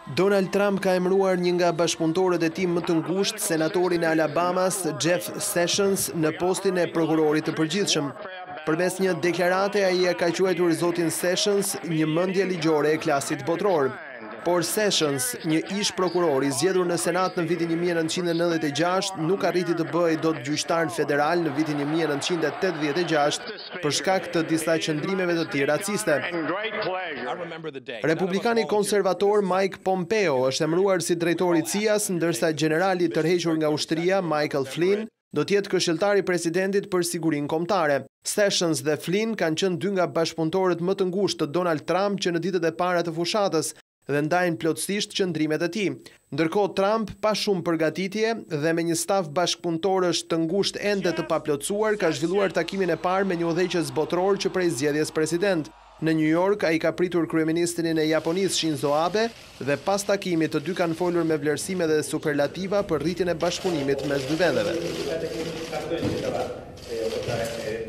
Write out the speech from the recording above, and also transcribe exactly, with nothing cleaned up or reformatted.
Donald Trump ka emëruar një nga bashkëpunëtorët e tij më të ngushtë, senatorin e Alabamas, Jeff Sessions, në postin e prokurorit të përgjithshëm. Përmes një deklarate, ai e ka quajtur zotin Sessions një mendje ligjore e klasit botëror. Por Sessions, një ish prokuror i zgjedhur në Senat në vitin një mijë e nëntëqind e nëntëdhjetë e gjashtë, nuk arriti të bëhej dot gjyqtar federal në vitin një mijë e nëntëqind e tetëdhjetë e gjashtë për shkak të disa qëndrimeve të tij raciste. Republikani konservator Mike Pompeo është emëruar si drejtori i C I A-s, ndërsa generali i tërhequr nga ushtria Michael Flynn do të jetë këshilltar i presidentit për sigurinë kombëtare. Sessions dhe Flynn kanë qenë dy nga bashkëpunëtorët më të ngushtë të Donald Trump që në ditët e para të fushatës dhe ndajnë plotësisht qëndrimet e tij. Ndërkohë Trump, pa shumë përgatitje dhe me një staf bashkëpunëtorësh të ngushtë ende të paplotësuar, ka zhvilluar takimin e parë me një udhëheqës botëror që prej zgjedhjes president. Në New York, ai ka pritur kryeministrin e Japonisë Shinzo Abe dhe pas takimit të dy kanë folur me vlerësime dhe superlativa për rritjen e bashkëpunimit mes dy vendeve.